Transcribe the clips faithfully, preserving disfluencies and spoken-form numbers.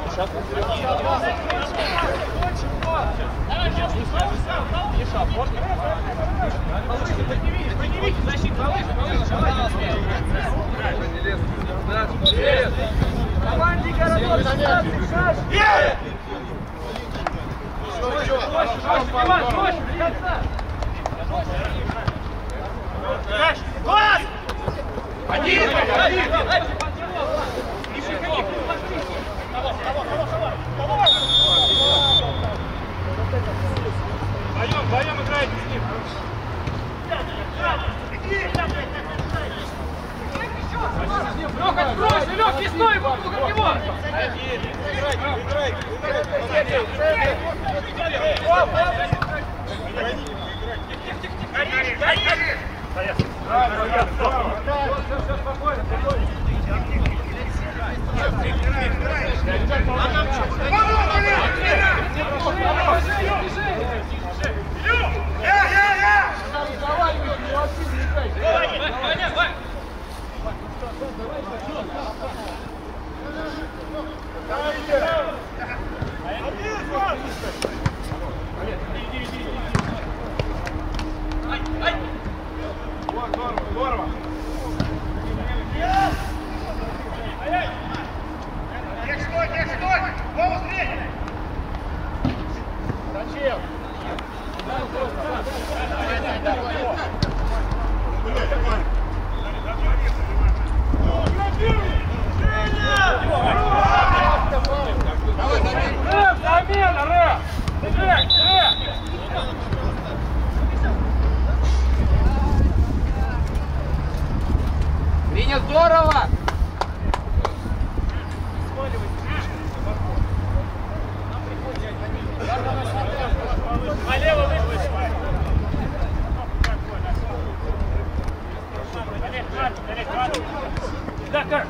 Поднимите защиту, команде городок шестнадцать, шаг! Иван, проще, до конца! Класс! Один! Один! Вдвоем, вдвоем играете с ним! Лёх, откройся, Лёх, не стой вокруг него! Играй, играй, здорово! Тек, стой, тек, стой! Вова, стрель! Зачем? Замена, Рэм! Рэм, Рэм! Виня, здорово! Налево выходишь! Да, как?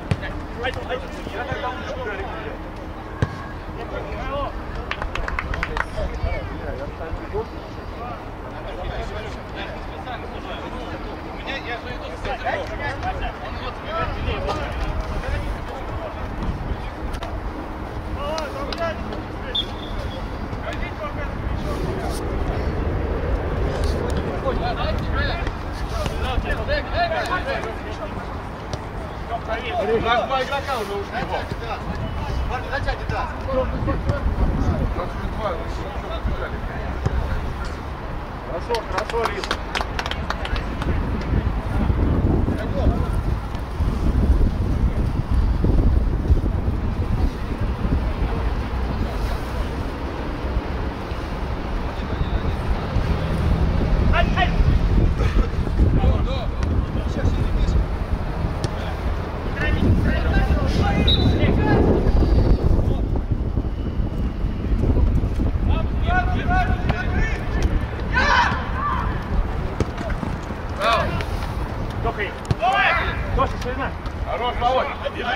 Я же иду с У нас два игрока уже ушли. Марк, начать, да. Хорошо, хорошо, Рис. Хорош, Володь!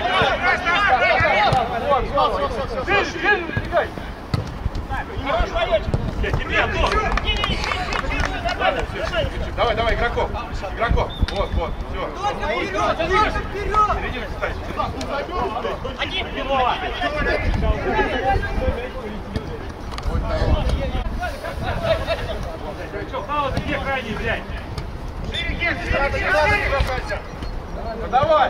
Давай, давай, игроков! Игроков! Вот, вот, все. Середина, кстати. Один, Белова! Что, пауза, где крайний взять? Ну давай!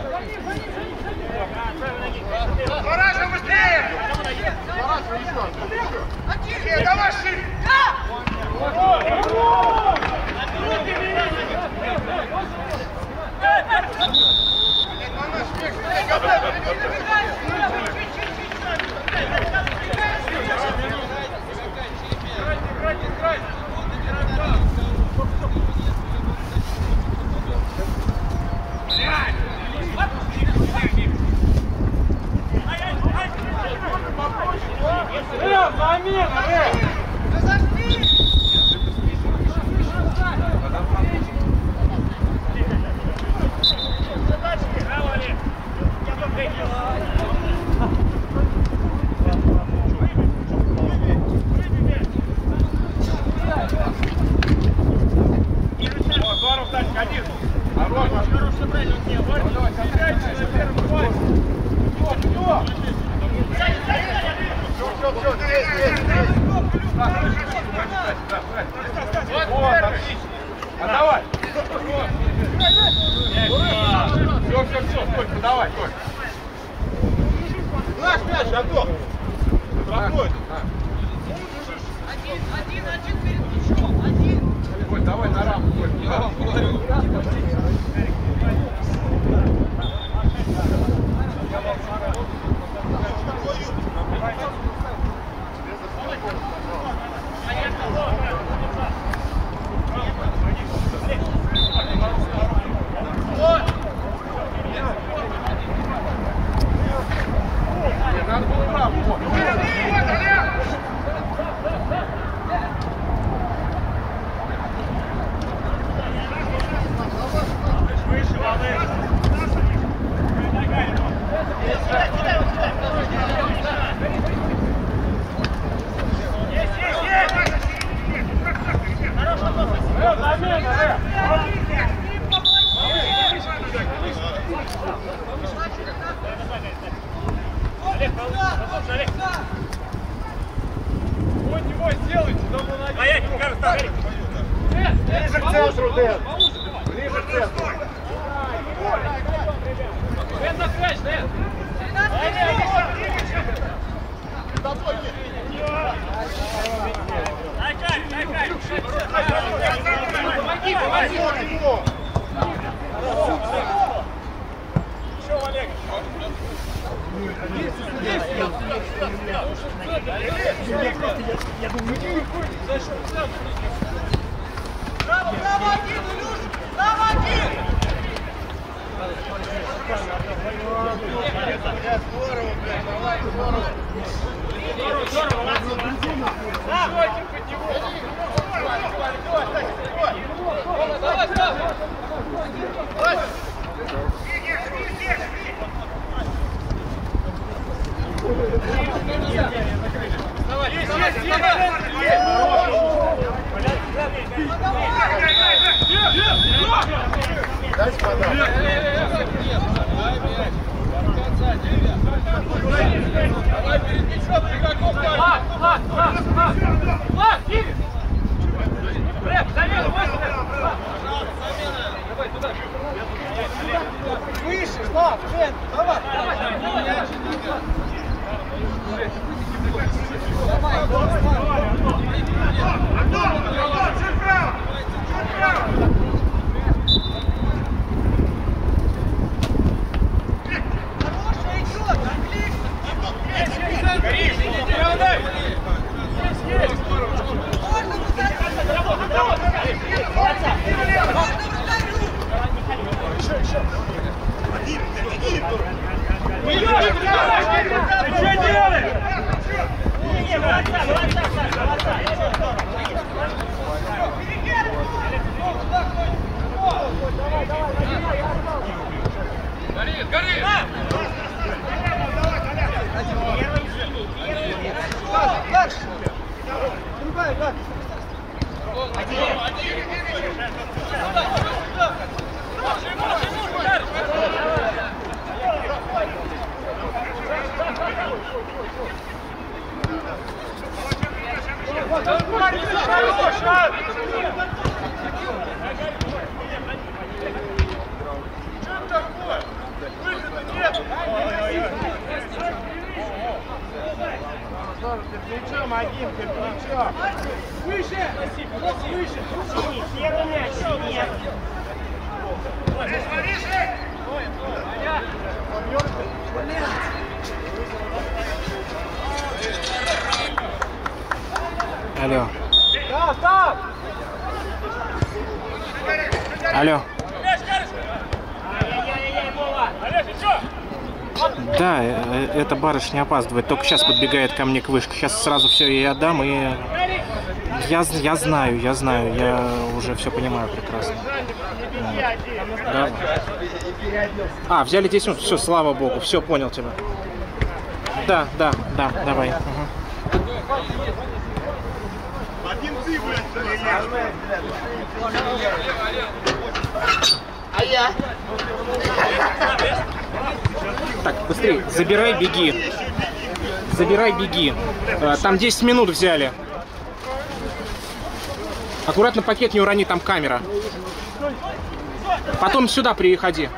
Барашка, быстрее! Барашка, еще! Еще! Давай, шире! Замена, Рэй! Здорово, Танька, один. Хорош, хорошо, правильно он делал. Давай, давай, давай. Вот, отлично. Отдавай. Все, все, все, Только, давай, Только. Наш мяч, готов. Проходит. Один, один, один перед мячом, один. Коль, давай на рамку, Коль. Я вам говорю. Надо было в рамку. Ближе к центру, Дэн. Ближе к центру. Дэн, на связь, Дэн. Помоги, помоги. Еще, Олег. Браво, браво, один, Илюш! Браво, один! Здорово, блядь, давай, здорово. Здорово, здорово. Давай, под него. Давай, давай. Давай, есть, есть, есть! Дайте подам. Давай перед мячом, игроков там! Лад, лад, лад, лад! Лад, Игорь! Рэп, замена, восемь! Давай, туда! Выше, Слав, Дэн, давай. Хорошая идет, отлично! Гори, не отдай! Есть, есть! Можно вратарю! Можно вратарю! Еще, еще. Один, один. Ты что делаешь? Не, молодца, молодца, Саша, молодца! Гори, гори! Дальше. Другая, дальше. Чем такое? Выхода нет! Перед мячом один, перед мячом. Выше! Выше! Первый мяч, нет! Алло. Да, да. Алло. Да, э, эта барышня опаздывает. Только сейчас подбегает ко мне к вышке. Сейчас сразу все ей отдам и... Я, я знаю, я знаю. Я уже все понимаю прекрасно. Да. А, взяли десять минут. Все, слава богу. Все, понял тебя. Да, да, да, давай. Угу. Один ты, блядь, а я? Так, быстрее, забирай, беги. Забирай, беги. Там десять минут взяли. Аккуратно пакет не урони, там камера. Потом сюда приходи.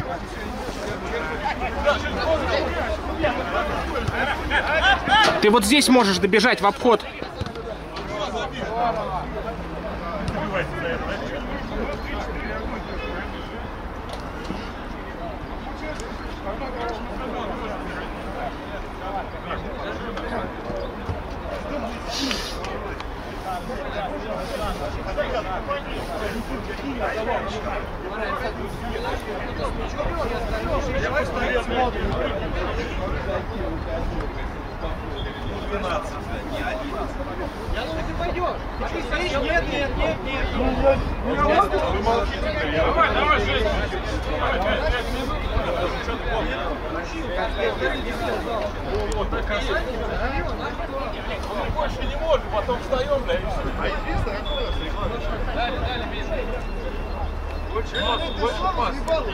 Ты вот здесь можешь добежать в обход. Я думаю, ты пойдешь. А ты стоишь? Нет, нет, нет, нет. Давай, давай, Жень. Он больше не может, потом встаем, бля, и все. А единственное, какой у нас регламент? Дали, дали, Миша. Больше пас, больше пас.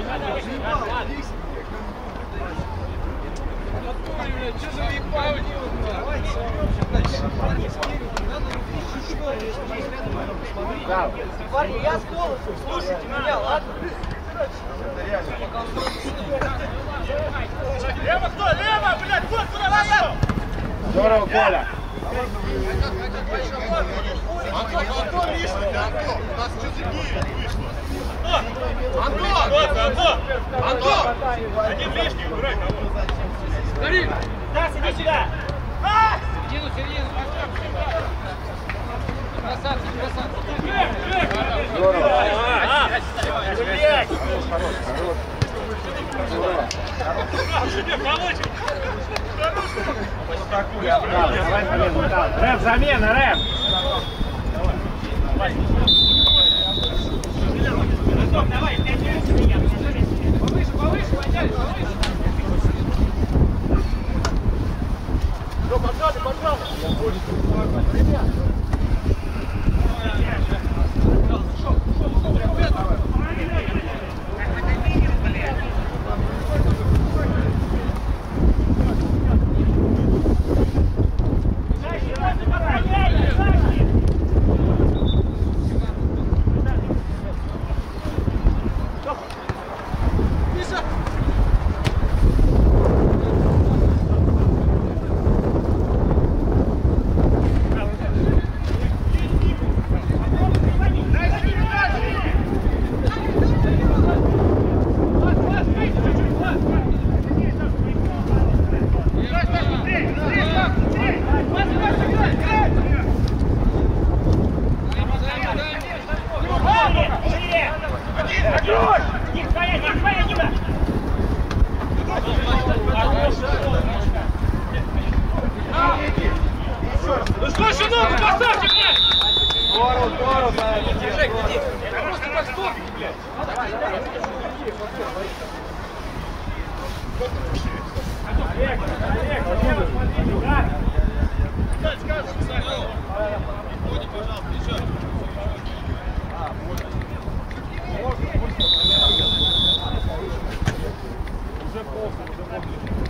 Что за ебал? Парни, я с голосом, слушайте меня, ладно? Лево кто? Лево, блядь, вот куда пошел! Здорово, Коля. Антон, Антон, лишний, Антон, у нас что-то девять вышло. Антон, Антон, Антон, один лишний, убирай кого. Гори! Стас, иди сюда! Середину, середину, красавцы, красавцы. Здорово. Блядь! Хорош, хорош. Здорово. Давай замену. Рэп, замена, рэп. Давай, пять минут меня. Повыше, повыше, Вадяй, повыше. Все, поджали, поджали. Ну что еще ногу поставьте, блядь! Здорово, здорово, Жек, иди! Это просто как стопик, блядь! Олег, Олег, Олег, смотри, да? Дальше скажешь, Саня! Приходи, пожалуйста, еще! Уже плохо, уже плохо.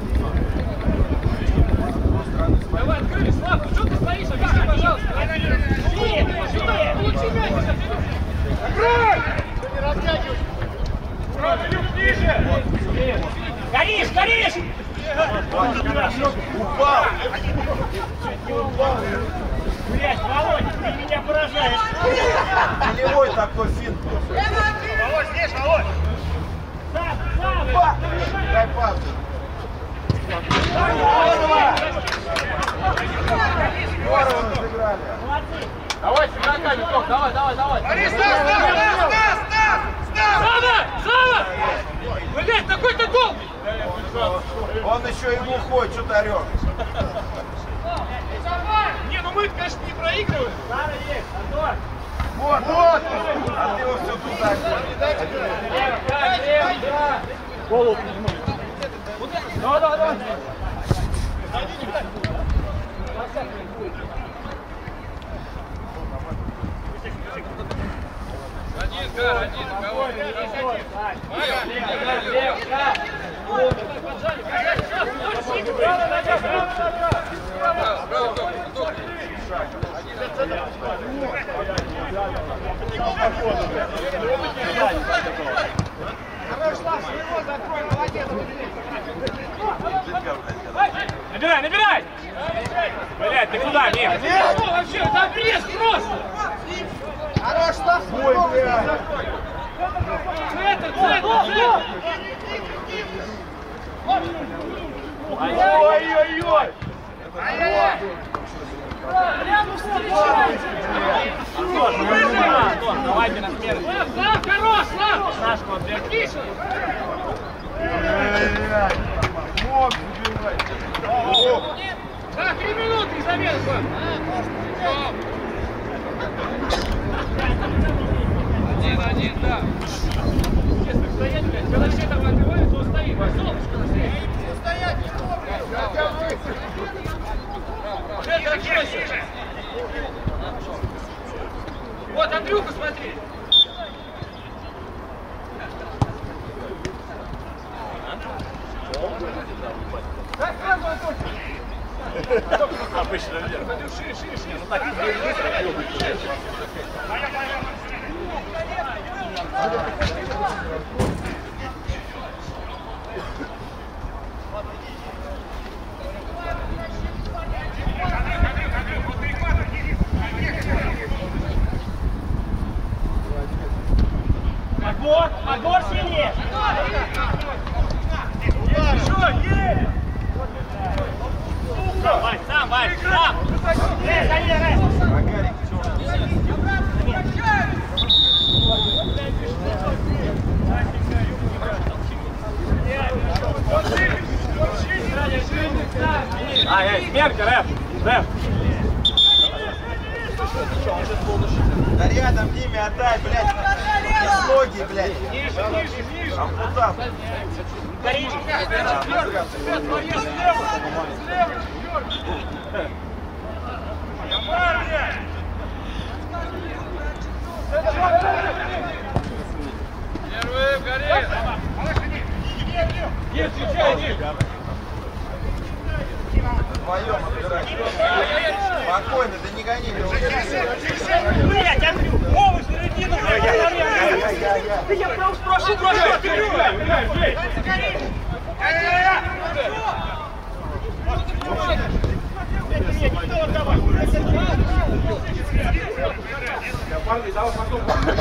Давай, открыли, Слав, что ты стоишь? Объясни, пожалуйста! Сюда, получи мяч! Играй! Что не растягиваешь? Ура, Илюх, ниже! Горишь, горишь! Упал! Блять, Володя, ты меня поражаешь! Голевой такой финт. Володь, здесь, Володь! Сам, сам! Дай пас. Здорово разыграли. Давай, с игроками, Тох, давай, давай, давай! Стас, Стас, Стас, Стас! Сава! Сава! Блять, такой ты долгий! Он еще и глухой, что ты орешь? Не, ну мы, конечно, не проигрываем. Сара есть, Антон! Вот, вот! А ты его все туда. Лево, да, лево, да! Голову прижимай. Ну, да, да! Один, Гар, один, кого? Лево, лево, да! Набирай, набирай! Блядь, ты куда, Мир? Что вообще? Это пресс просто! Хорош, что? Ой, блядь! Центр, центр, центр! Ой-ой-ой! Антон, давайте на смену. Слав, Слав, хорош, Слав! Сашку отбегай. Отлично! Мог забивать. Да, три минуты, замена, Слав. Один, один, да. Честно, стоять, блядь, когда все там отбивают, то стоит. Солнышко на свете. Стоять, не блядь. Это откройся. Вот, Андрюха, смотри. Обычно вверх. Шире, шире, шире. Ну так, Отбор, отбор сильнее. Еще, Вась, сам, Вась, сам! Рез, Али, Рез! Ай, эй, смерти, Рэп! Рэп! Да рядом Диме отдай, блядь. Без ноги, блядь. Ниже, ниже, ниже! Ампутан. Горите! Слева, слева! Первый, горит! Нет, встречай, нет! Вдвоем отбирай. Спокойно, да не гони. Блять, Андрю! Овощ, середину! Да я прошу, прошу, прошу! Парни, давай потом.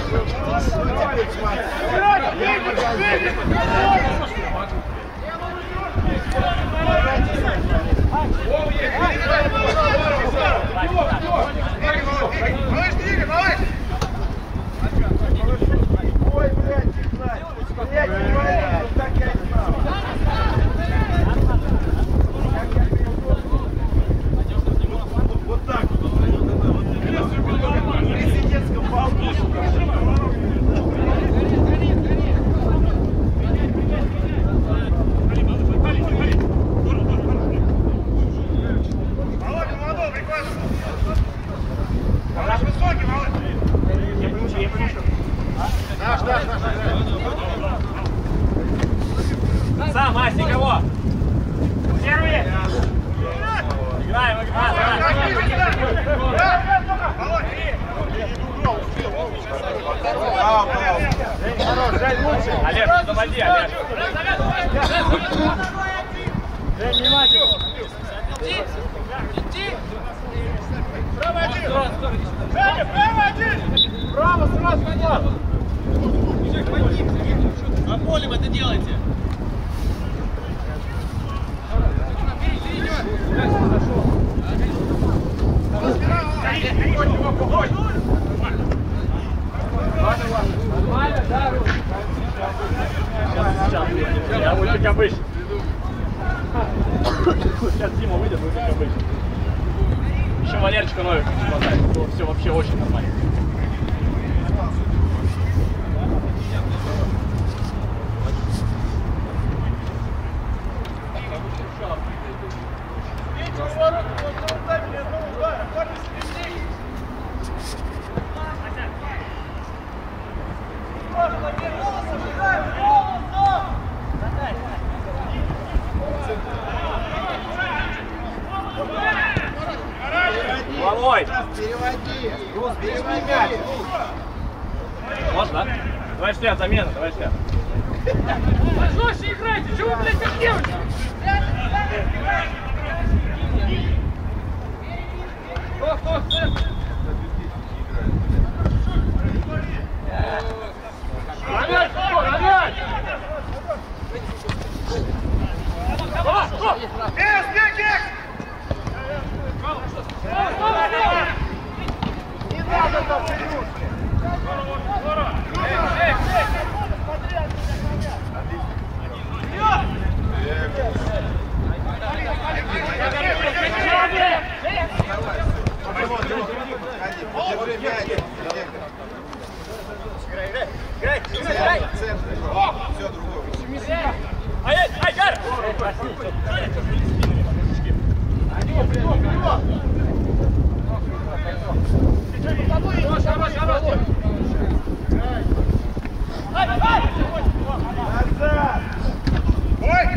Ой, блядь, не знаю. Блядь, не знаю, так я не знал. Вот так вот. В президентском балку. Сам, Вась, никого! Первый! Играем, играем! Ау, ау. Хорош, Жень, лучше. Олег, заводи, Олег! Жень, внимательно! Право один! Женя, право один! Право, сразу назад! На поле вы это делаете! Я буду как обычно. Сейчас Дима выйдет, будет как обычно. Еще Валерчика Новика не хватает. То все вообще очень нормально. Головой! Переводи. Рус, переводи мяч. Можно, да? Давай шлем, замена, давай шлем. Жестче играйте! Чего вы, блядь, как девочки? Вот, Лёх, подходи, подержи мяч. Играй, играй, играй, играй! Центр, все другое. Ай, ай, ай, Гар! Хорош, хорош, хорош! Ай, ай! Назад! Ой!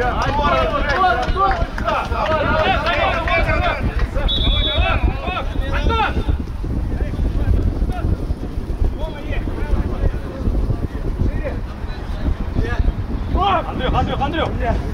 Андрюх, Андрюх, Андрюх!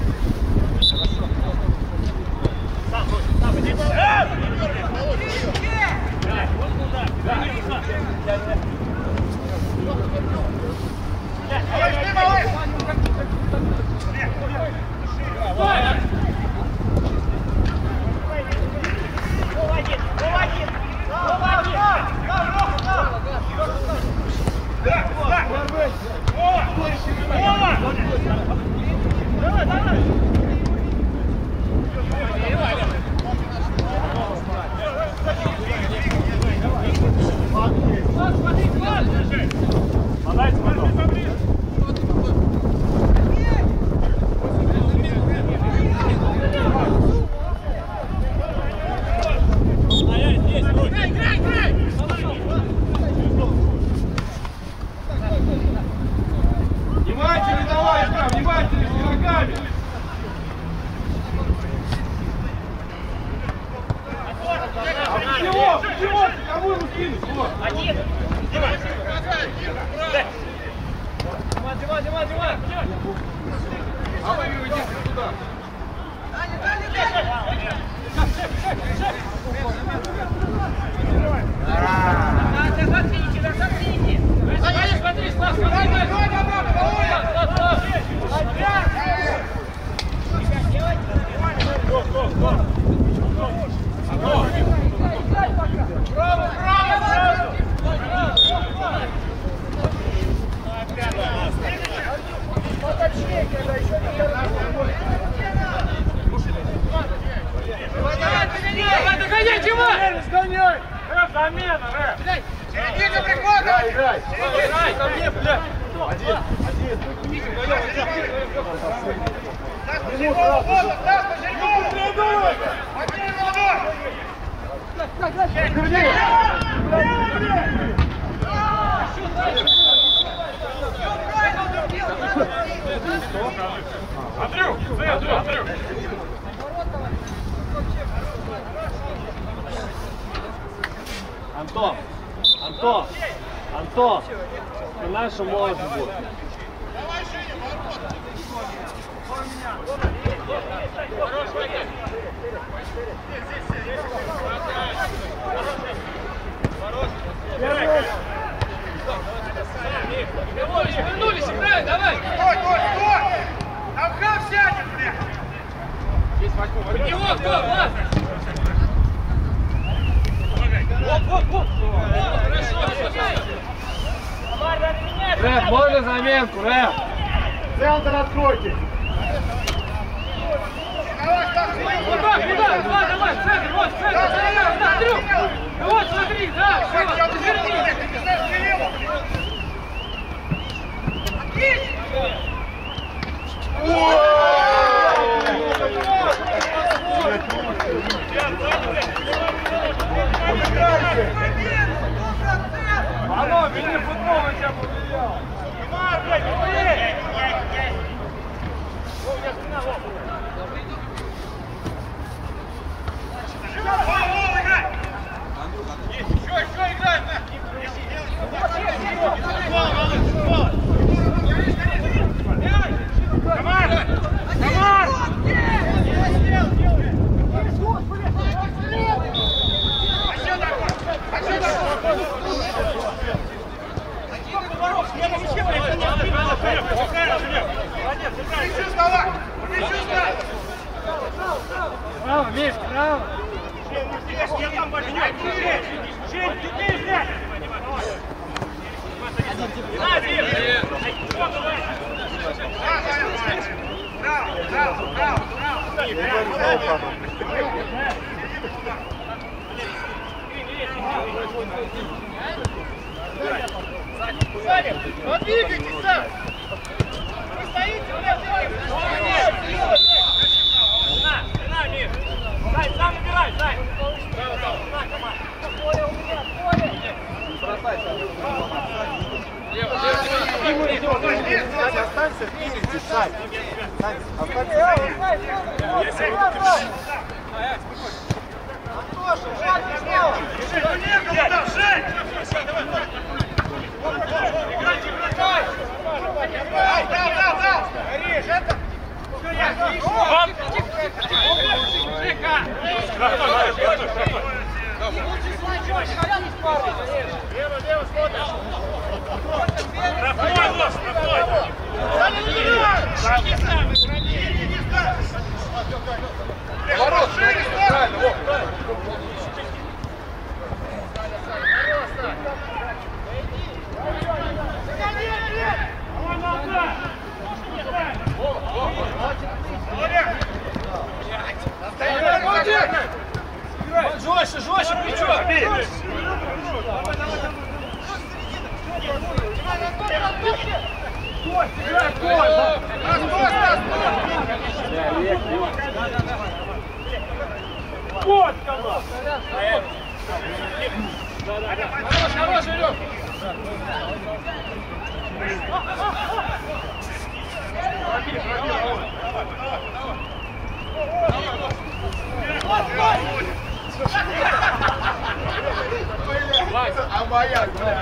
Внимательно давай, Илья, внимательно, с игроками! А чего? Чего? Кому ему скинуть? Один! Диман! Диман, Диман, Диман! А вы идите туда! Заткните, заткните! Смотри, смотри, Слав, смотри! Право, право! Поточнее, когда еще не Давай, догоняй, Диман! Сгоняй! Рэп, замена, Рэп! Середина прихода! Играй, играй! Играй, ко мне, блядь! Один, один! Минут, раз! Один, молодой! Андрюх, Андрюх, Андрюх! Антон! Антон! Антон! Ты наша молодежь будет. Вернулись, играй, давай! Стой, стой, стой! Там хам сядет, блядь! Под него кто, Влад? Оп, оп, оп! Хорошо, хорошо! Рэп, можно заменку, Рэп? Центр откройте! Вот так, ребят, давай, давай, центр, вот, центр, центр, да, Андрюх! Вот, смотри, да, все, разверни! Алло, мини-футбол на тебя повлиял. Комар, блядь, быстрее! О, у меня спина, Вов. Вов, Вов, играй! Еще, еще играй! Комар! Комар! Право, Миш, право. Я там больше не Жень, Жень, ты здесь! На, Дим! Браво, браво, браво, браво! Саня, подвигайтесь, Сань! Вы стоите, у нас делаете! На, на, Мир! Сань, сам убирай, Сань! На, команда! Поле у меня, поле! Не бросай, Сань! Останься впереди, Сань! Сань, останься впереди! Жестче, жестче, плечо! Вот, сказал! Хорош, хорош, Илюх! А моя, блядь!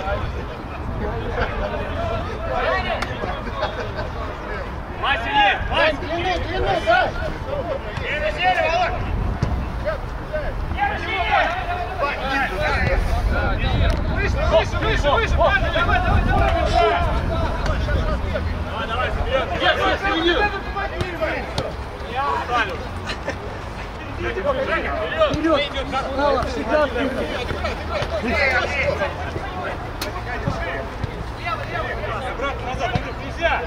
Вася есть! Вася! Длинный, длинный, да! Сели, сели, Володь! Выше, выше, выше, выше! Давай, давай, давай! Давай, давай, вперед! Вперед, вперед! Вперед! Вперед! Всегда вперед! Обратно назад, Андрюх, нельзя!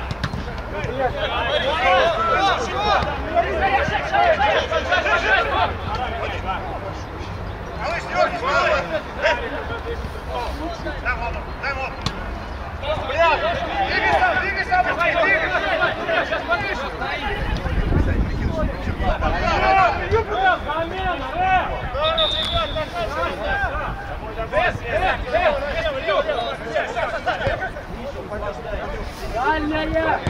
Малыш, Лёгиш, малыш! Дай воду, дай воду! Двигайся, двигайся, двигайся! Сейчас подышишь! Дальняя!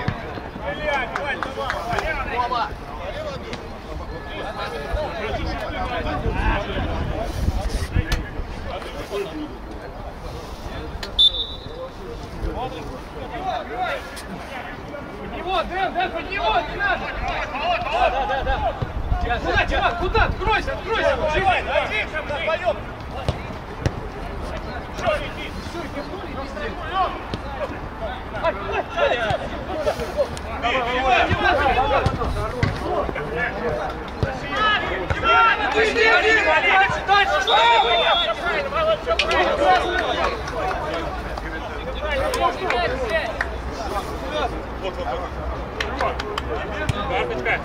Под него, Дэн, Дэн, под него, не надо! Да, да, да. Куда, Тимак, куда? Откройся, откройся! Живай, давай! Поем! Что, иди? Дальше, вот, вот, вот. Карточка.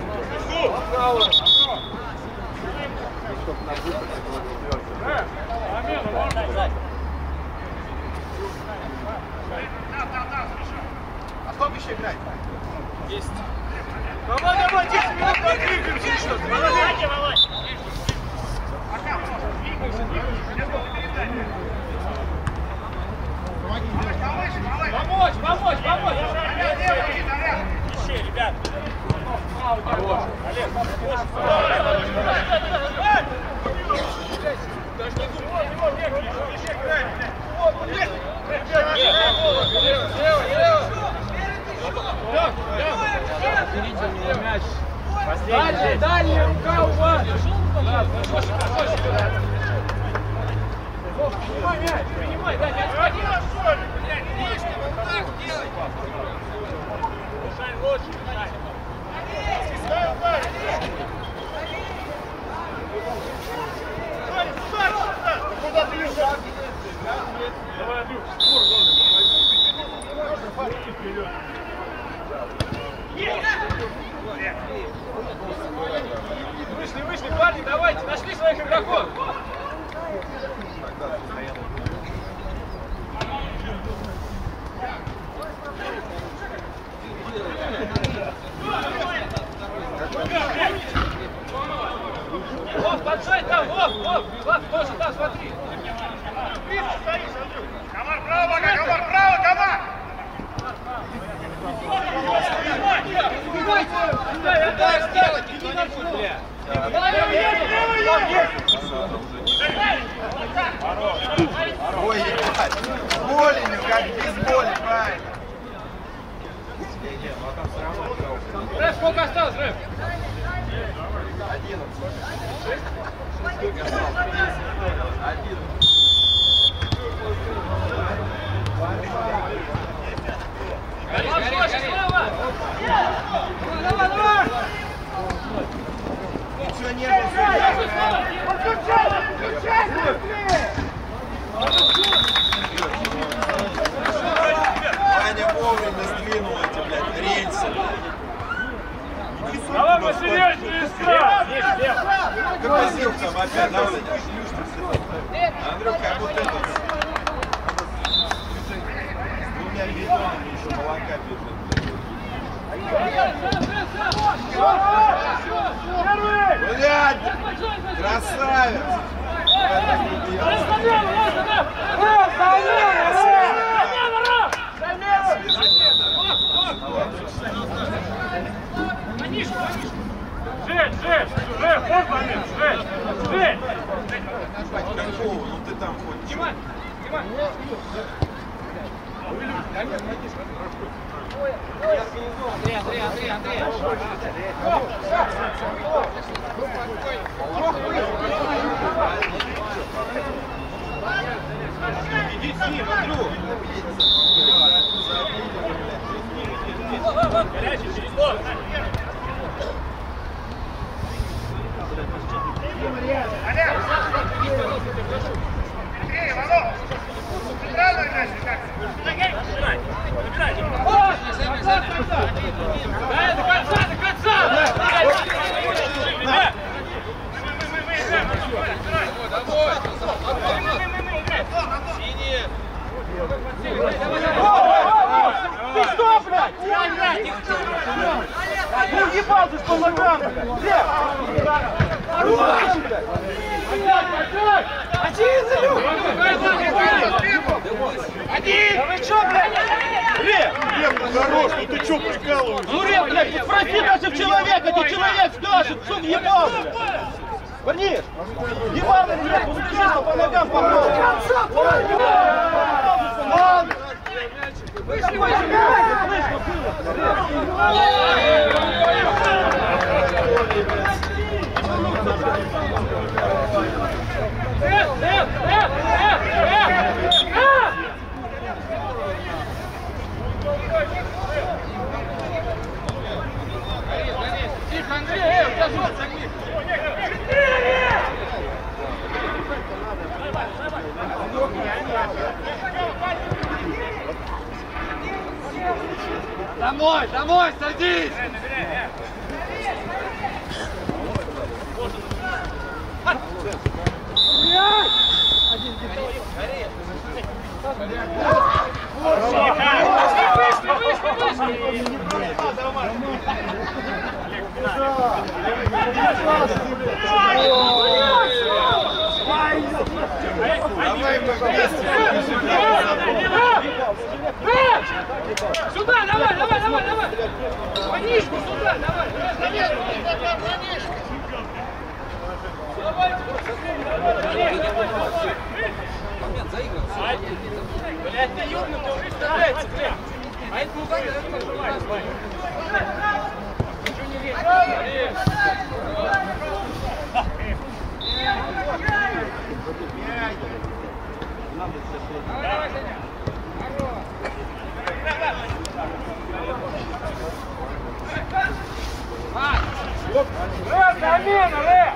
А сколько еще играть? Есть. Давай, давай, десять минут подвигаемся еще. Давай, Володь. Помочь, помочь, помочь! Еще, ребят! Хорош! Олег, дальше, дальше, рука у вас! Принимай мяч, принимай, да, не отходи! Шайн лучше, Шайн. Ставь удар! Куда ты лежишь? Давай, Андрюх, скоро главное. Вперед. Вышли, вышли, парни, давайте, нашли своих игроков. там, вот, вот, Влад, тоже там, смотри. Видишь, стоишь, Андрюх. Комар, право, Комар, право, Комар! Дай сделать, никто не будет, бля. Ой, ебать. Боленью, как без боли, правильно. Рэп, сколько осталось, Рэп? одиннадцать. Давай, давай! Ничего не было. Подключайся, подключайся! Ваня вовремя сдвинул эти, блядь, рельсы, блядь. Давай посерьезнее искра! Тормозил там опять, да, вот Андрюх, как будто этот с двумя бидонами еще молока бежит. Блядь! Красавец! Жень, Жень, Жень, вот момент, Жень, Жень! Какого? Ну ты там хоть... Снимай, снимай! Андрей, Андрей, Андрей, Андрей! Иди с ним, Андрюх! Горячий, через лоб! Андрей, Иванов! Центральную играешь, как? Набирай, набирай! Да, до конца, до конца! Ты что, блядь? Ну ебал ты с по ногам, блядь! Один, Один! Да вы чё, блядь? Реп! Реп, хорош, ну ты чё прикалываешься? Ну, Реп, блядь, ты спроси даже человека, ты человек скажет, что ты ебал, блядь? Парниш, ебал или нет? Ну ты чисто по ногам попал. Вышли, вышли! Тихо, Андрей, эй, у тебя жопа загни! Домой, домой, садись! Вышли, вышли, вышли! Давай мы вместе. Сюда, давай, давай, давай, давай! Манишку сюда, давай! Момент, заигрывай. Блядь, ты ёбнутый, уже вставляется, блядь. А это ну как это нажимать, Вань? Ничего не режь. Давай, Женя. Рэп, замена, Рэп!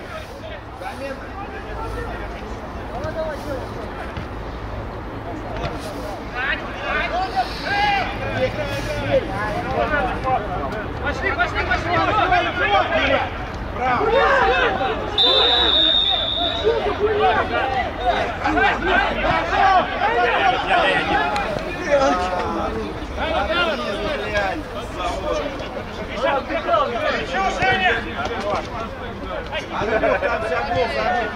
Пошли, пошли, пошли! Браво! Еще, Женя! Андрюх, там вся гол забит.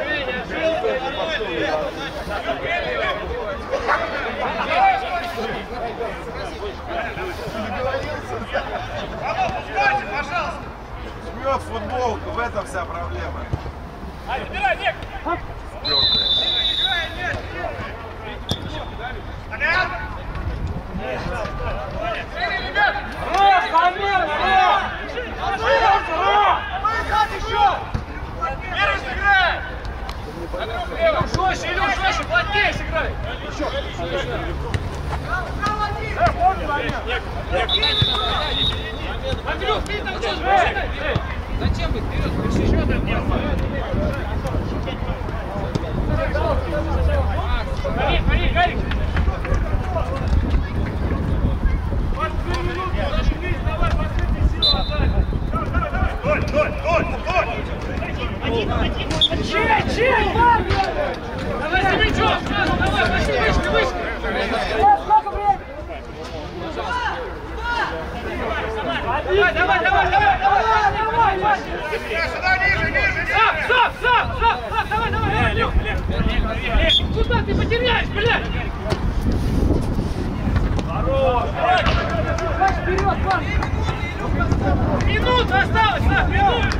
Жмет футболку, в этом вся проблема. Ай, забирай, Ник! Жестче, Илюш, жестче, плотнее сыграй! Андрюх, ты там что ж? Зачем вы вперед? Еще там нет. Гори, гори, гори! Давай, последние силы отдай! Стой, стой, стой, стой! Один, один, один! Чей, чей! Давай за мячом сразу, давай, пошли, вышли, вышли! Сколько времени? Давай, давай, давай, давай, давай, давай, давай! Сюда, ниже, ниже, ниже! Стоп, стоп, стоп, стоп, давай, давай, Лех, Лех, Лех, Лех! Куда ты потеряешь, блядь? Хорош! Вперед, Ван! Минута осталось, на, минуту!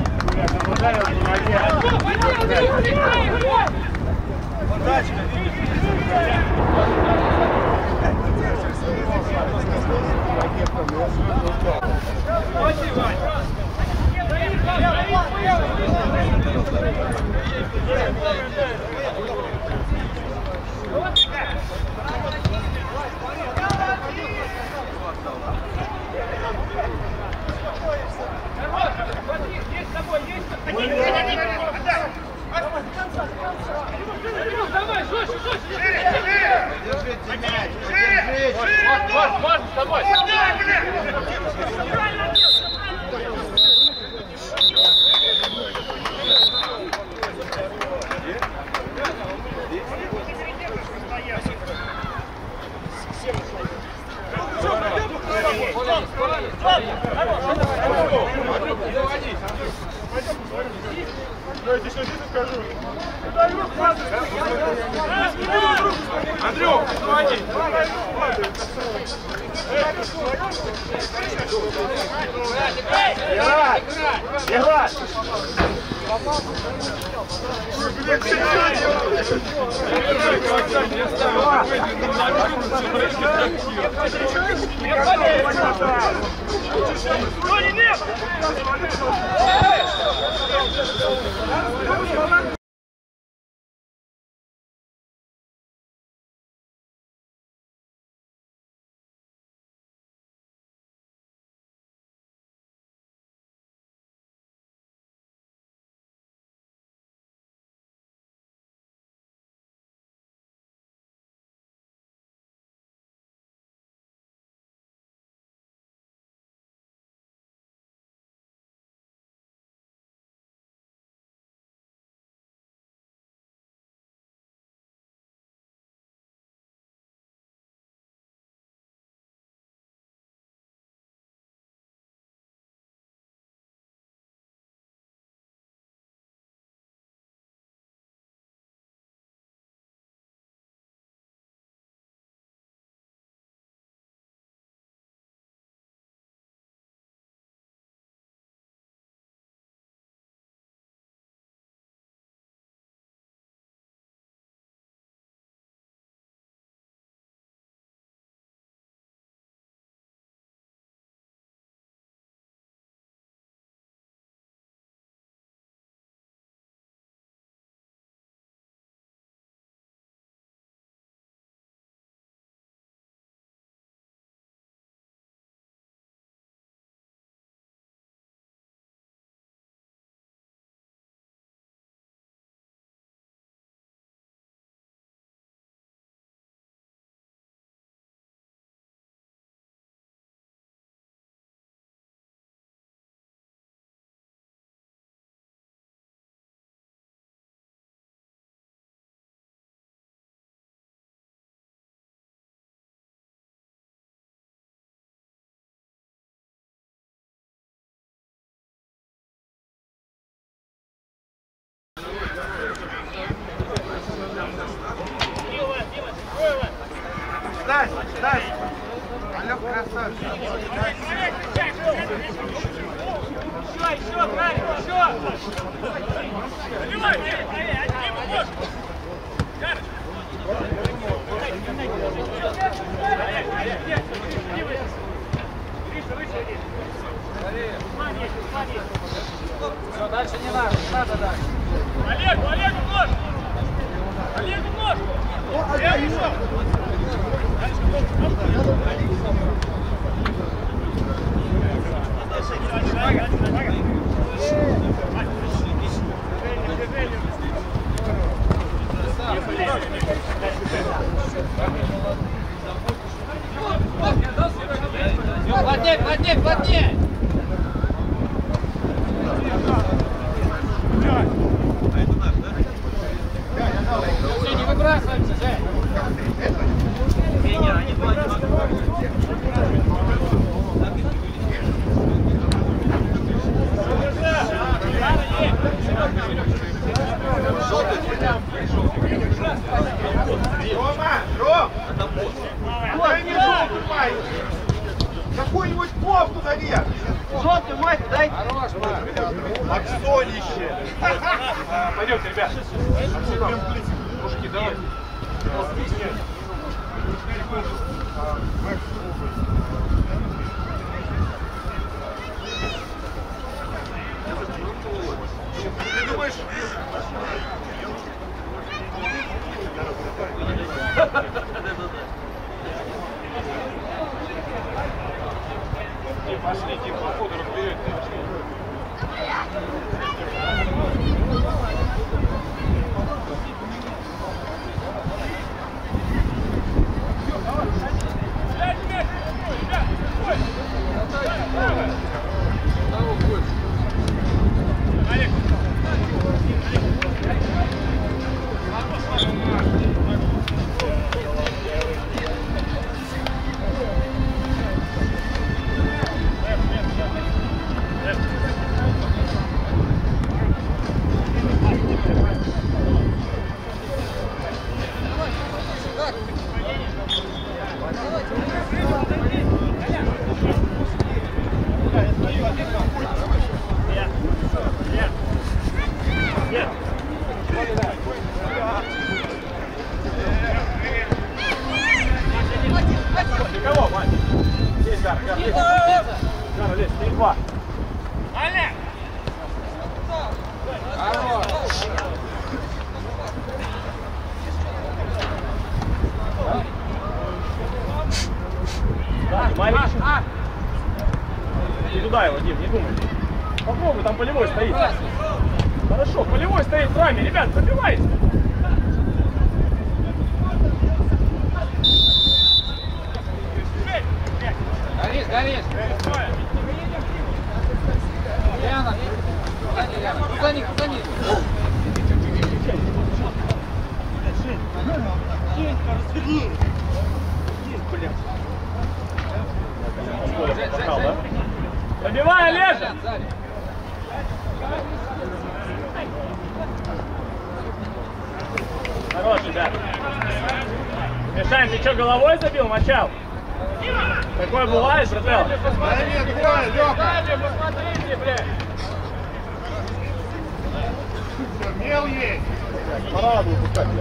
Давай, жестче, жестче! Держите мяч, Шире! держите! Марк, Марк, с тобой! Андрюх, заводи! Играть! Играть! Тони, нет! Все, дальше не надо, не надо дальше. Олегу, Олегу, нож! Олегу, нож! Плотнее, плотнее, плотнее! Все, не выбрасываемся, Жень! Рома, Ром! Ой, не упай! Какую-нибудь кофту наверх! Желтый мать, дай! Хорош, Марк! Аксонище! Пойдемте, ребят. Мужики, давайте. Ты думаешь? Пошли, Дим, походу разберете. Кого, Вань? Здесь, Гар, Гар, лезь. Гар, лезь, три два. Олег! Да, Марик. Не туда его, Дим, не думай. Попробуй, там полевой стоит. Хорошо, полевой стоит в раме. Ребят, забивайте. Горишь, горишь! Яна! За них, за них! Забивай, Олежа! Хорош, ребят. Мишань, ты что, головой забил, мочал? Такое бывает, брателл? Да нет, двое, Лёха! Посмотрите, блядь! Мел есть! Пора надо выпускать, блядь.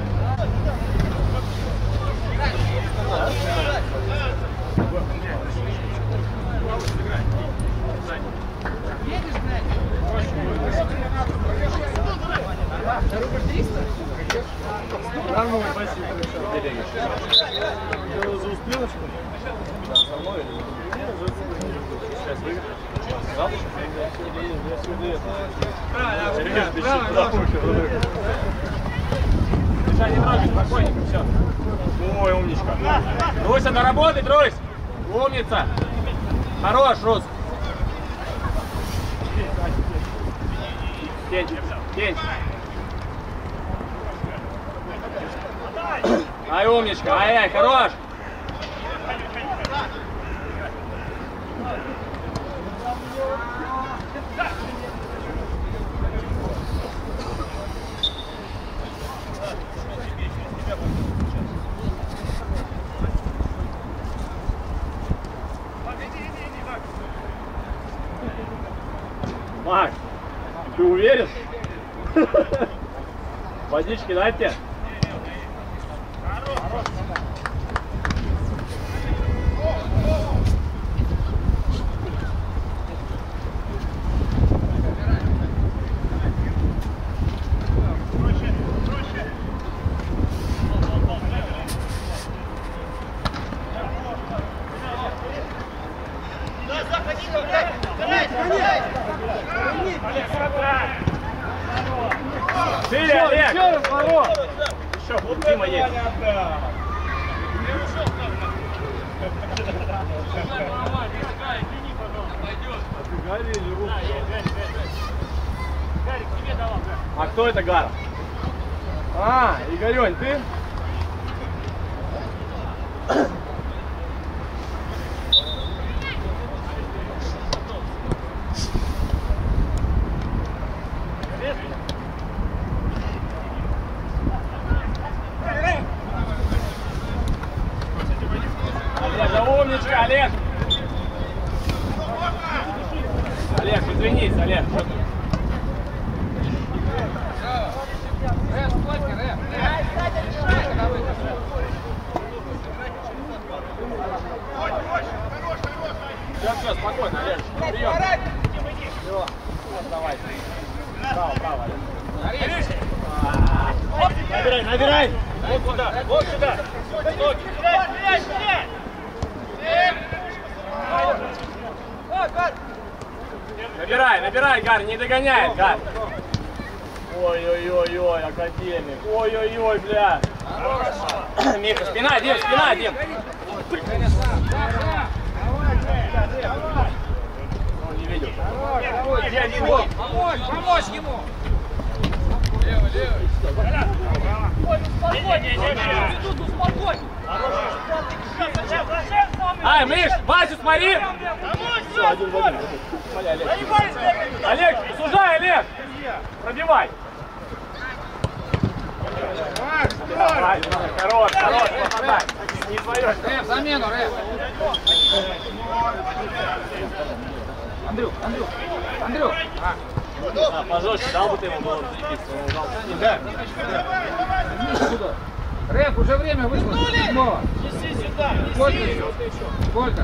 Едешь, блядь? Рубль триста? Нормально, спасибо. За успелочку? Да, со мной или? Сейчас выиграю. Завтра? Я сегодня это... Сереж, ты что туда хочешь? Миша, не трогай, спокойненько, все. Ой, умничка. Руся, доработай, Русь! Умница! Хорош, Рус! Тень, тень. Ай, умничка, ай-ай, хорош! Макс, ты уверен? Водички дайте. Шире, Олег! Еще раз, ворот! Еще, вот Дима есть. А кто это, Гар? А, Игорёнь, ты? Умничка, Олег! Олег, извинись, Олег. Рэп, сколько, рэп? Все, все, спокойно, Олег. Прием. Все, давай. Право, право, Олег. Набирай, набирай! Вот сюда, вот сюда! Ноги! Стреляй, стреляй! Набирай, набирай, Гар, не догоняет, Гар. Ой-ой-ой-ой, академик. Ой-ой-ой, бля. Миха, спина, Дим, спина, Дим. Он не видел. Где один гол? Помочь, помочь ему! Левый, левый. Тут успокой! Ай, Миш, Васю смотри! Все, один в один. Олег. Олег, сужай, Олег! Пробивай! Давай, хорош, хорош, попадай. Не твоё. Рэп, замену, рэп! Андрюх, Андрюх, Андрюх! А, пожестче, дал бы ты ему голову заебись. Да. Рэп, уже время вышло. Седьмого. Неси сюда, неси. Сколько?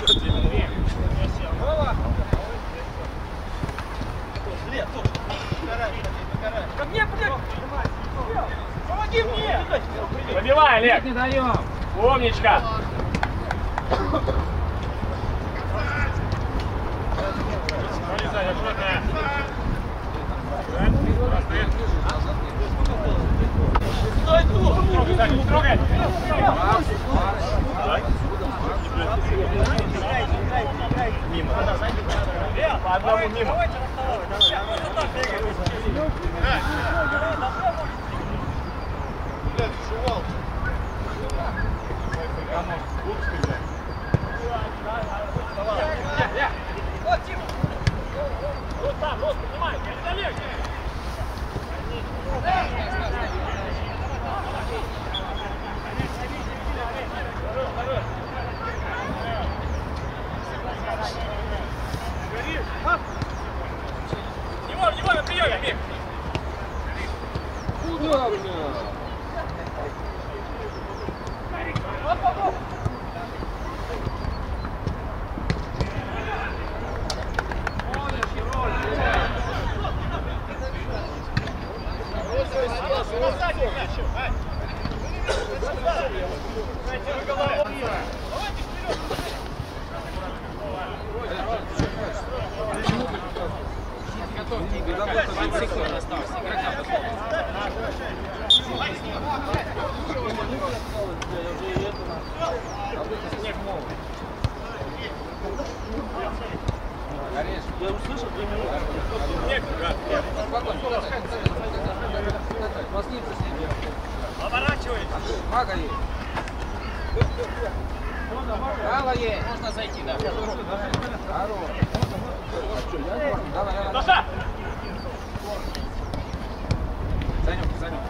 Ко мне, блядь! Помоги мне! Пробивай, Олег! Не даем! Умничка! Стой тут! Не трогай! Мимо. По одному мимо. Вот, Тим! Вот там, вот, поднимай, Олег! Его, его на приеме, Мик! Куда, бля? Я услышал две минуты. Поворачивай. Мага есть. Право есть. Можно зайти, да. Здорово. Давай, давай. Саша! Занюк, занюк.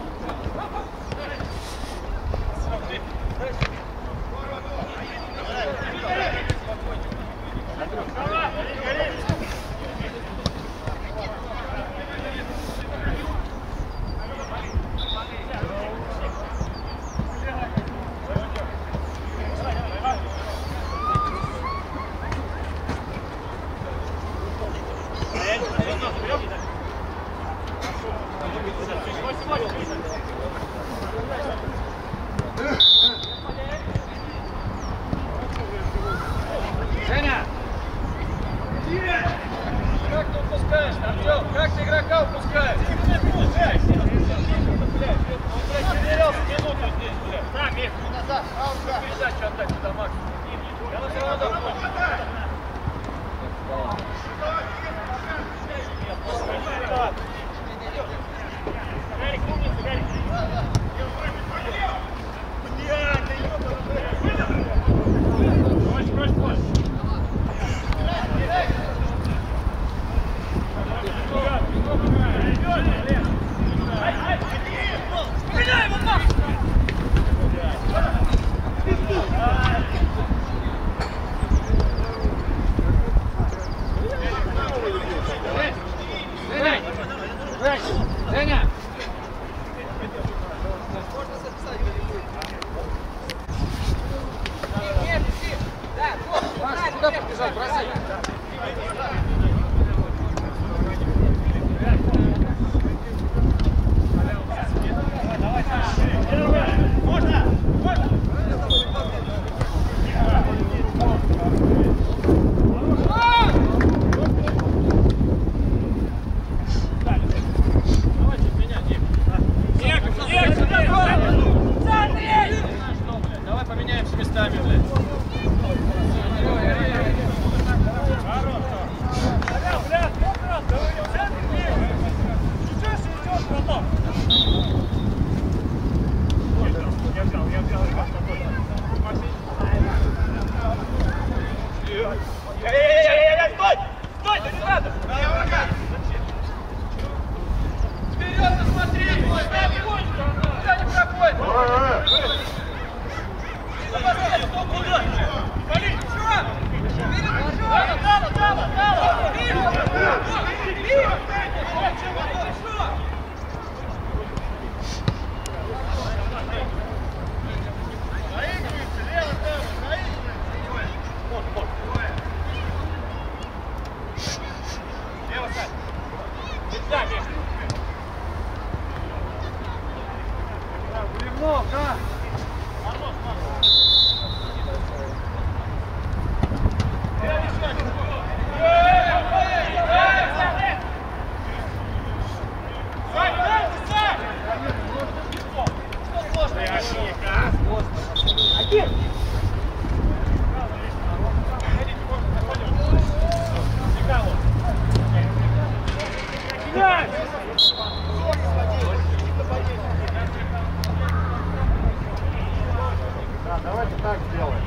Давайте так сделаем.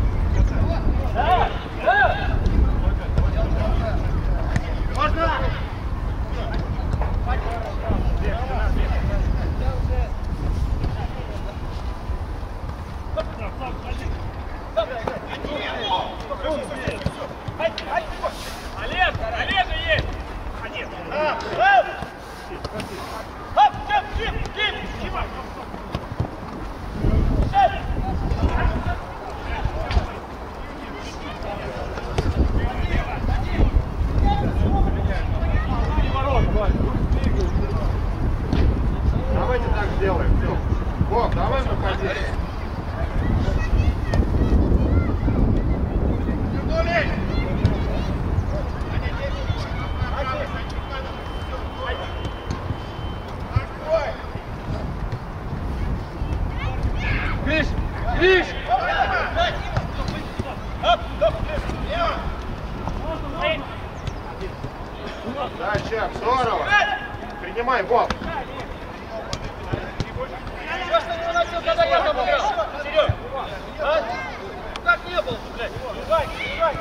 Можно? Олег, Олег есть! Один. Хоп, кип, кип, кип, кип. Давайте так сделаем. Все. Бог, давай выходи. Гриш! Гриш! Да, Чак, здорово! Принимай, Бог! Что ж ты не начал, когда я там играл? Серег! А? Как не было, блядь? Бежать, бежать!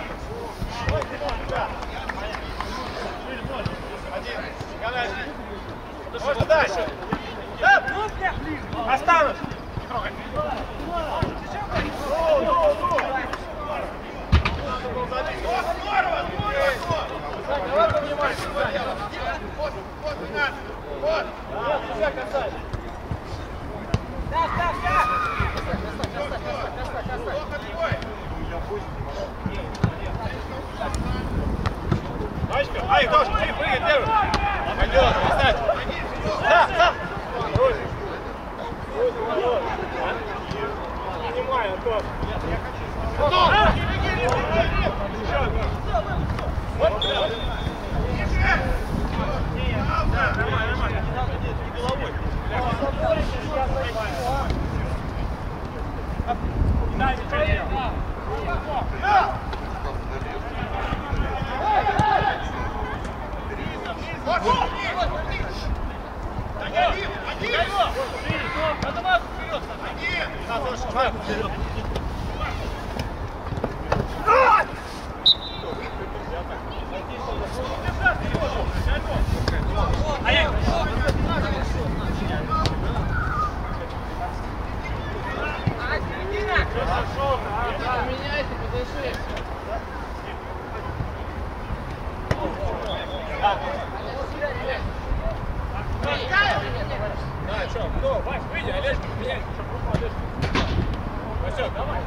Один. Можно дальше. Да, ну, бля. Останусь. Не трогай. Давай поднимай. Вот. Нет, тебя касайся. Так, так, так. Дочка, ай, тоже, ты прыгай первый. Пойдет, поставь. Да, да. Понимаю, Антон. Антон! Вот. Да, нормально, нормально. Не головой. Да, не да. Меняйте, подыши. Да, что, кто? Вась, выйди, Олег, меняй, чтобы руку Олег. Васек, давай.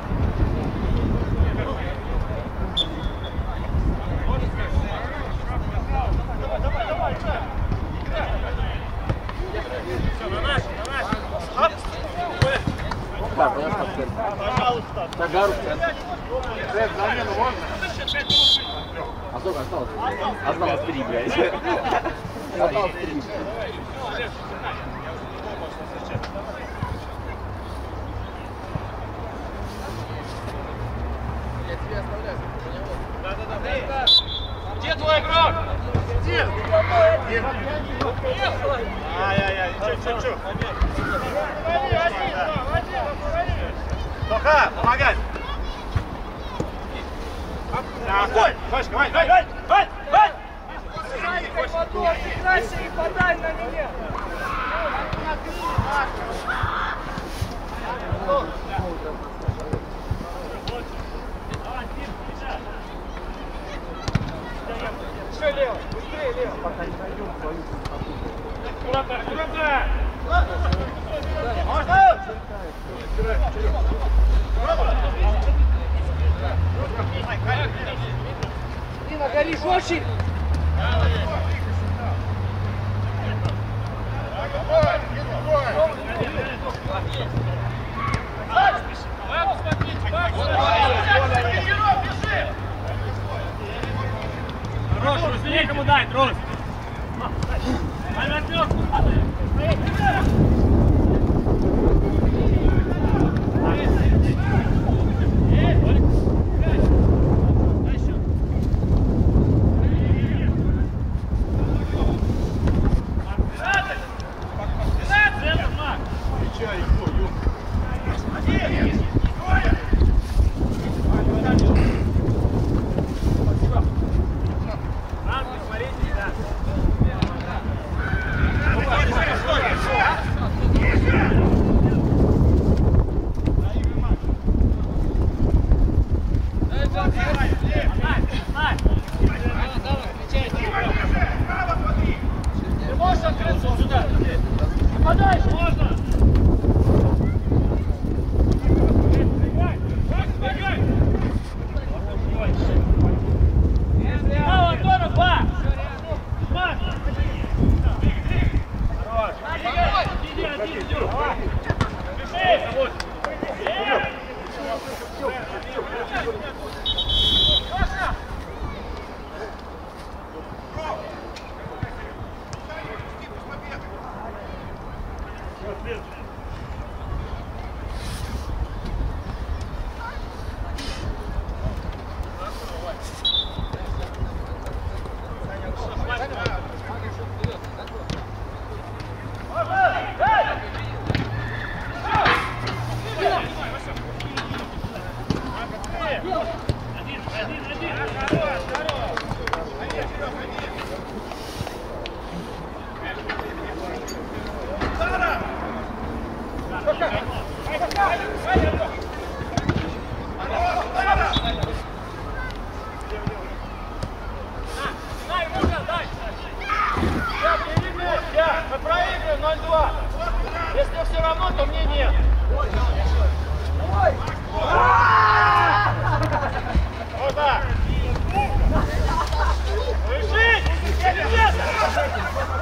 Давай, давай, давай, все, на наш, на наш. Оп. Так, пожалуйста. Тагару. Рэп, замену можно? А сколько осталось? Осталось три, блядь. Осталось три. Я тебе оставляю. Да-да-да. Где твой игрок? Где? Ай-яй-яй, чё-чё-чё. Тоха, помогай. Огонь! Точка, Вань, Вань, Вань, Вань, Вань! Дальше и подай на меня. Еще лево, быстрее лево. Пока не найдем свою красоту. Аккуратно, аккуратно! Можно? Дина, горишь очень! Давай, давай! Встречай его, ё. Ты можешь открыться вот сюда? Подальше можно! Право, Антонов, ба! Шмат! Хорош! Иди, один, иди! Бежи! Мы проиграем ноль два. Если все равно, то мне нет. Вот так. Решить!